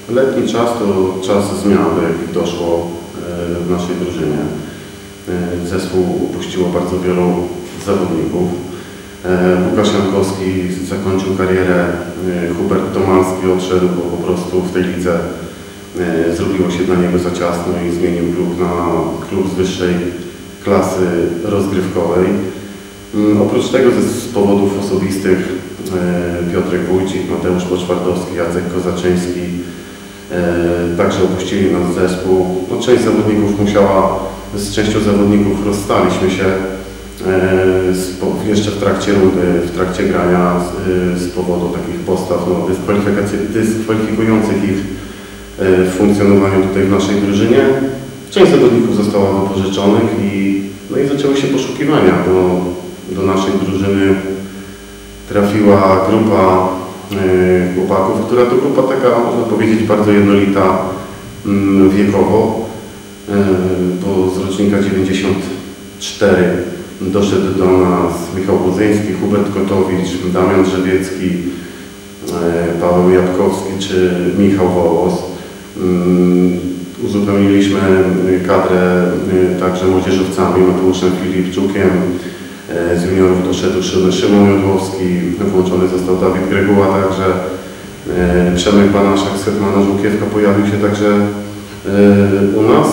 Letni czas to czas zmian, do jakich doszło w naszej drużynie. Zespół upuściło bardzo wielu zawodników. Łukasz Jankowski zakończył karierę, Hubert Tomalski odszedł, bo po prostu w tej lidze zrobiło się dla niego za ciasno i zmienił klub na klub z wyższej klasy rozgrywkowej. Oprócz tego z powodów osobistych Piotrek Wójcik, Mateusz Poczwardowski, Jacek Kozaczyński także opuścili nasz zespół. No, część zawodników musiała, z częścią zawodników rozstaliśmy się jeszcze w trakcie rundy, w trakcie grania z powodu takich postaw dyskwalifikujących ich w funkcjonowaniu tutaj w naszej drużynie. Część zawodników została wypożyczonych i zaczęły się poszukiwania. Do naszej drużyny trafiła grupa chłopaków, która to grupa taka, można powiedzieć, bardzo jednolita wiekowo, bo z rocznika 94 doszedł do nas Michał Budzyński, Hubert Kotowicz, Damian Drzewiecki, Paweł Jabłkowski czy Michał Wołos. Uzupełniliśmy kadrę także młodzieżowcami, Mateuszem Filipczukiem. Z juniorów doszedł Szymon Jodłowski, włączony został Dawid Greguła, także Przemek Banaszak z Hetmana Żółkiewka pojawił się także u nas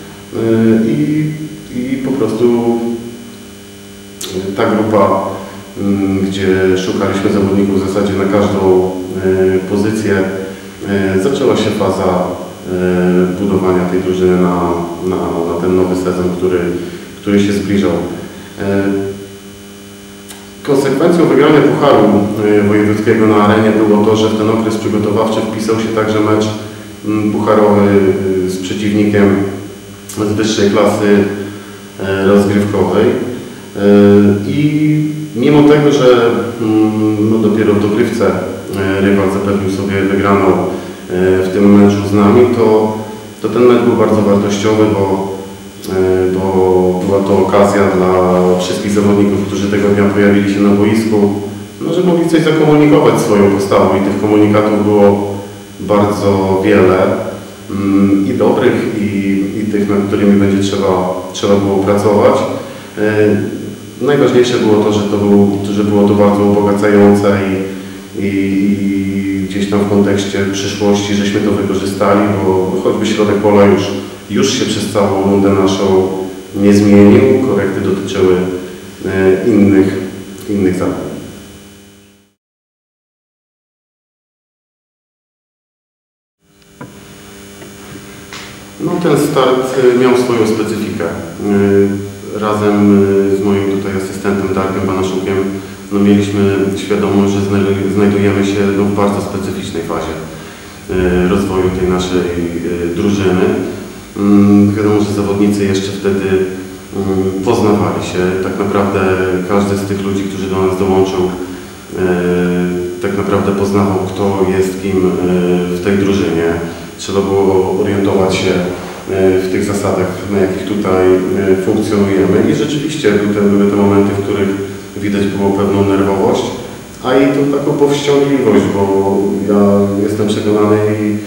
i po prostu ta grupa, gdzie szukaliśmy zawodników w zasadzie na każdą pozycję, zaczęła się faza budowania tej drużyny na ten nowy sezon, który się zbliżał. Konsekwencją wygrania Pucharu Wojewódzkiego na arenie było to, że w ten okres przygotowawczy wpisał się także mecz pucharowy z przeciwnikiem z wyższej klasy rozgrywkowej. I mimo tego, że dopiero w dogrywce rywal zapewnił sobie wygraną w tym meczu z nami, to ten mecz był bardzo wartościowy, bo była to okazja dla wszystkich zawodników, którzy tego dnia pojawili się na boisku, że mogli coś zakomunikować swoją postawą i tych komunikatów było bardzo wiele, i dobrych, i tych, nad którymi będzie trzeba było pracować. Najważniejsze było to, że było to bardzo ubogacające i gdzieś tam w kontekście przyszłości żeśmy to wykorzystali, bo choćby środek pola już się przez całą rundę naszą nie zmienił. Korekty dotyczyły innych zadań. No, ten start miał swoją specyfikę. Razem z moim tutaj asystentem Darkiem Banaszukiem mieliśmy świadomość, że znajdujemy się w bardzo specyficznej fazie rozwoju tej naszej drużyny. Wiadomo, że zawodnicy jeszcze wtedy poznawali się. Tak naprawdę każdy z tych ludzi, którzy do nas dołączył, tak naprawdę poznawał, kto jest kim w tej drużynie. Trzeba było orientować się w tych zasadach, na jakich tutaj funkcjonujemy. I rzeczywiście były te momenty, w których widać było pewną nerwowość, a i tą taką powściągliwość, bo ja jestem przekonany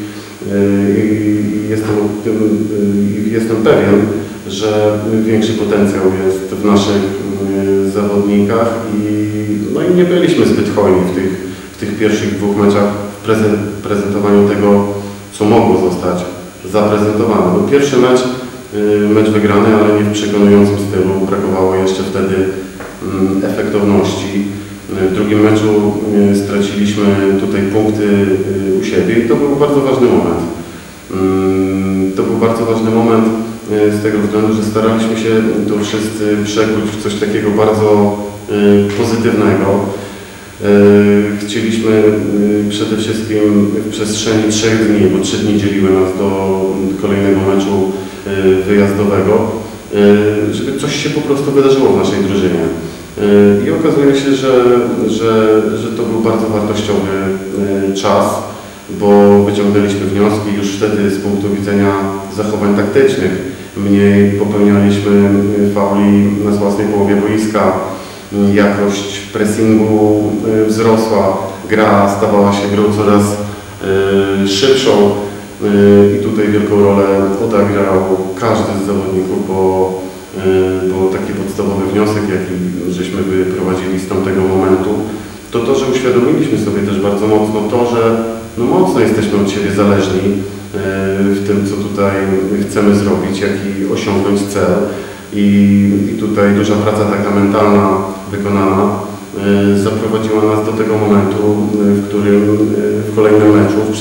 i jestem pewien, że większy potencjał jest w naszych zawodnikach i nie byliśmy zbyt hojni w tych pierwszych dwóch meczach w prezentowaniu tego, co mogło zostać zaprezentowane. Był pierwszy mecz wygrany, ale nie w przekonującym stylu. Brakowało jeszcze wtedy efektowności. W drugim meczu straciliśmy tutaj punkty u siebie i to był bardzo ważny moment. To był bardzo ważny moment z tego względu, że staraliśmy się to wszyscy przekuć w coś takiego bardzo pozytywnego. Chcieliśmy przede wszystkim w przestrzeni 3 dni, bo 3 dni dzieliły nas do kolejnego meczu wyjazdowego, żeby coś się po prostu wydarzyło w naszej drużynie. I okazuje się, że to był bardzo wartościowy czas, bo wyciągnęliśmy wnioski już wtedy z punktu widzenia zachowań taktycznych. Mniej popełnialiśmy fauli na własnej połowie boiska, jakość pressingu wzrosła, gra stawała się grą coraz szybszą, I tutaj wielką rolę odegrał każdy z zawodników, bo taki podstawowy wniosek, jaki żeśmy wyprowadzili z tamtego momentu, to, że uświadomiliśmy sobie też bardzo mocno to, że no mocno jesteśmy od siebie zależni w tym, co tutaj chcemy zrobić, jaki osiągnąć cel. I tutaj duża praca taka mentalna wykonana zaprowadziła nas do tego momentu, w którym w kolejnym meczu w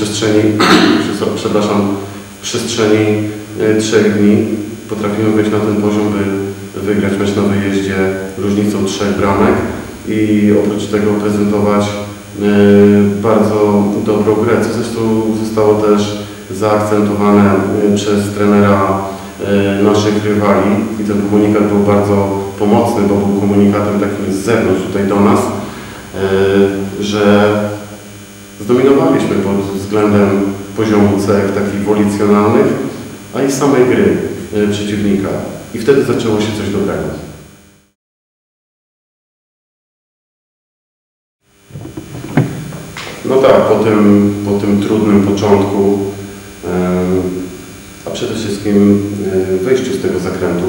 przestrzeni 3 dni potrafimy wejść na ten poziom, by wygrać mecz na wyjeździe różnicą 3 bramek i oprócz tego prezentować bardzo dobrą grę, co zresztą zostało też zaakcentowane przez trenera naszych rywali i ten komunikat był bardzo pomocny, bo był komunikatem takim z zewnątrz tutaj do nas, że zdominowaliśmy pod względem poziomu cech takich wolicjonalnych, a i samej gry przeciwnika. I wtedy zaczęło się coś dobrego. No tak, po tym trudnym początku, a przede wszystkim wyjściu z tego zakrętu,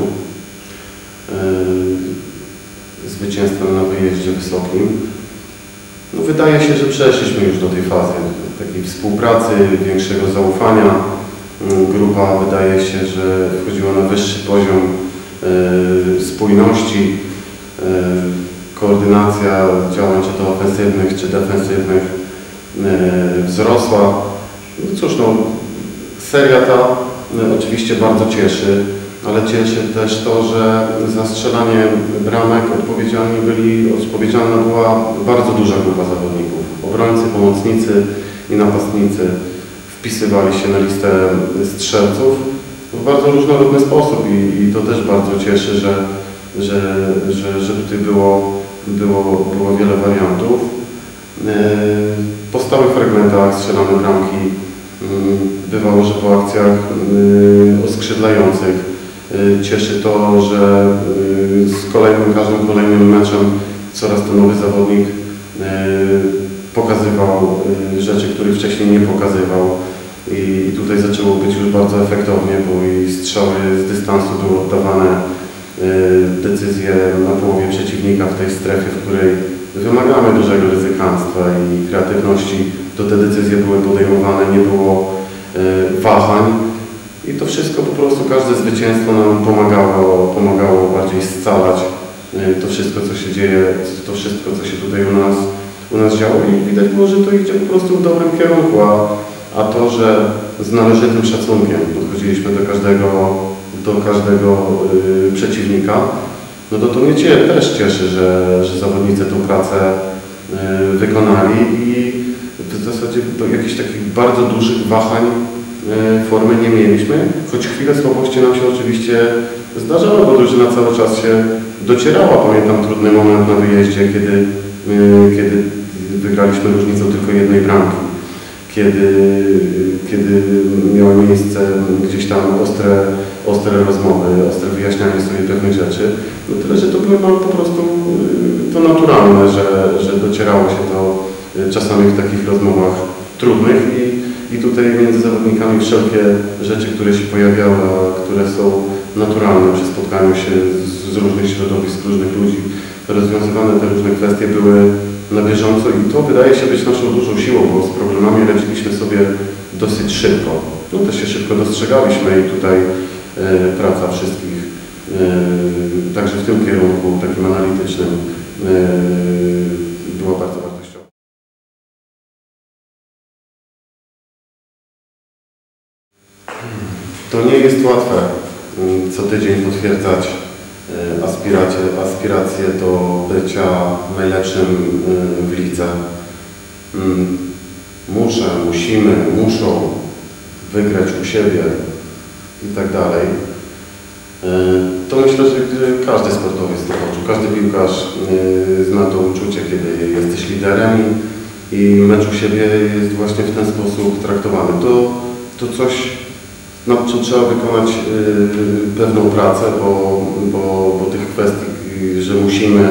zwycięstwem na wyjeździe wysokim, no wydaje się, że przeszliśmy już do tej fazy takiej współpracy, większego zaufania. Grupa wydaje się, że wchodziła na wyższy poziom spójności, koordynacja działań czy to ofensywnych, czy defensywnych wzrosła. No cóż, no, seria ta oczywiście bardzo cieszy, ale cieszy też to, że za strzelanie bramek odpowiedzialna była bardzo duża grupa zawodników. Obrońcy, pomocnicy i napastnicy wpisywali się na listę strzelców w bardzo różnorodny sposób i to też bardzo cieszy, że tutaj było wiele wariantów. Po stałych fragmentach strzelane bramki bywało, że po akcjach oskrzydlających cieszy to, że z każdym kolejnym meczem coraz to nowy zawodnik pokazywał rzeczy, których wcześniej nie pokazywał i tutaj zaczęło być już bardzo efektownie, bo i strzały z dystansu były oddawane, decyzje na połowie przeciwnika w tej strefie, w której wymagamy dużego ryzykanstwa i kreatywności, to te decyzje były podejmowane, nie było wahań i to wszystko po prostu, każde zwycięstwo nam pomagało bardziej scalać to wszystko, co się dzieje, to wszystko, co się tutaj u nas działo i widać było, że to idzie po prostu w dobrym kierunku, a to, że z należytym szacunkiem podchodziliśmy do każdego przeciwnika, no to mnie też cieszy, że zawodnicy tę pracę wykonali i w zasadzie do jakichś takich bardzo dużych wahań formy nie mieliśmy, choć chwilę słabości nam się oczywiście zdarzało, bo drużyna cały czas się docierała. Pamiętam trudny moment na wyjeździe, kiedy wygraliśmy różnicą tylko 1 bramki. Kiedy miały miejsce gdzieś tam ostre rozmowy, ostre wyjaśnianie sobie pewnych rzeczy. No tyle, że to było po prostu to naturalne, że docierało się to czasami w takich rozmowach trudnych i tutaj między zawodnikami wszelkie rzeczy, które się pojawiały, a które są naturalne przy spotkaniu się z różnych środowisk, różnych ludzi, rozwiązywane te różne kwestie były na bieżąco i to wydaje się być naszą dużą siłą, bo z problemami radziliśmy sobie dosyć szybko. No też się szybko dostrzegaliśmy i tutaj praca wszystkich, także w tym kierunku takim analitycznym była bardzo wartościowa. To nie jest łatwe co tydzień potwierdzać aspiracje do bycia najlepszym w lidze. Muszą wygrać u siebie i tak dalej. To myślę, że każdy sportowiec to poczuł, każdy piłkarz zna to uczucie, kiedy jesteś liderem i mecz u siebie jest właśnie w ten sposób traktowany. To coś, nad czym trzeba wykonać pewną pracę, bo tych kwestii, że musimy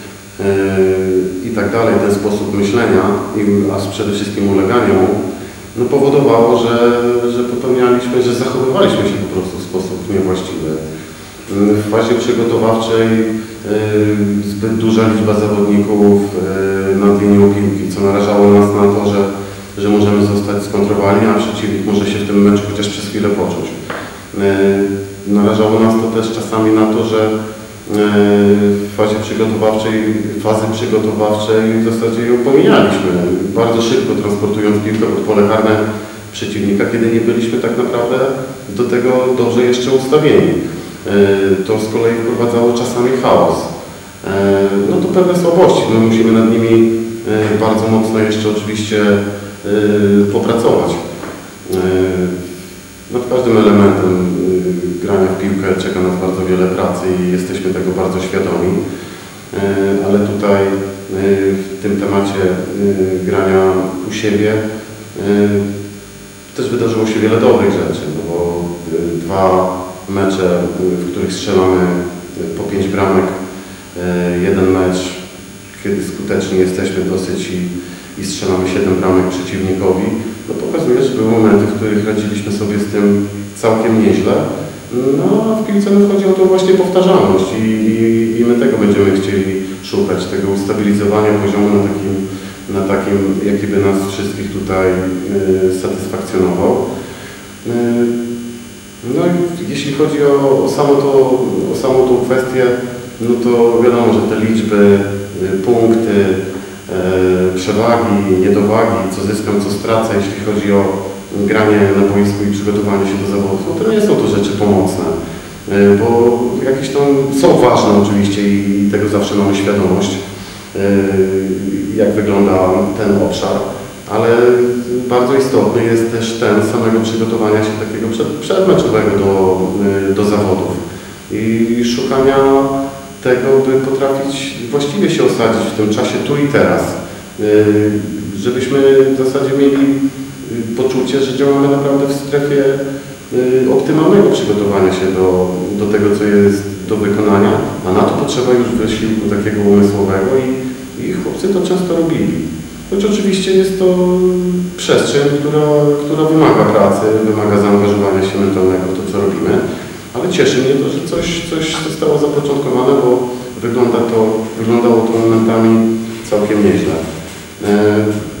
i tak dalej, ten sposób myślenia, a przede wszystkim ulegania mu, no powodowało, że popełnialiśmy, że zachowywaliśmy się po prostu w sposób niewłaściwy. W fazie przygotowawczej zbyt duża liczba zawodników na linią piłki, co narażało nas na to, że możemy zostać skontrowani, a przeciwnik może się w tym meczu chociaż przez chwilę poczuć. Narażało nas to też czasami na to, że w fazie fazy przygotowawczej w zasadzie ją pomijaliśmy, bardzo szybko transportując piłkę pod pole karne przeciwnika, kiedy nie byliśmy tak naprawdę do tego dobrze jeszcze ustawieni. To z kolei wprowadzało czasami chaos. No to pewne słabości, my musimy nad nimi bardzo mocno jeszcze oczywiście popracować. Nad każdym elementem grania w piłkę czeka nas bardzo wiele pracy i jesteśmy tego bardzo świadomi, ale tutaj w tym temacie grania u siebie też wydarzyło się wiele dobrych rzeczy, no bo 2 mecze, w których strzelamy po 5 bramek, jeden mecz, kiedy skutecznie jesteśmy dosyć i strzelamy 7 bramek przeciwnikowi, no pokazuje, że były momenty, w których radziliśmy sobie z tym całkiem nieźle. No a w piłce chodzi o tą właśnie powtarzalność i my tego będziemy chcieli szukać, tego ustabilizowania poziomu na takim, jaki by nas wszystkich tutaj satysfakcjonował. No i jeśli chodzi o samą tą kwestię, no to wiadomo, że te liczby, punkty, przewagi, niedowagi, co zyskam, co stracę, jeśli chodzi o granie na boisku i przygotowanie się do zawodów, no to nie są to rzeczy pomocne, bo jakieś tam są ważne oczywiście i tego zawsze mamy świadomość, jak wygląda ten obszar, ale bardzo istotny jest też ten samego przygotowania się takiego przedmeczowego do zawodów i szukania tego, by potrafić właściwie się osadzić w tym czasie tu i teraz, żebyśmy w zasadzie mieli poczucie, że działamy naprawdę w strefie optymalnego przygotowania się do tego, co jest do wykonania, a na to potrzeba już wysiłku takiego umysłowego i chłopcy to często robili. Choć oczywiście jest to przestrzeń, która wymaga pracy, wymaga zaangażowania się mentalnego w to, co robimy, ale cieszy mnie to, że coś zostało zapoczątkowane, bo wyglądało to momentami całkiem nieźle.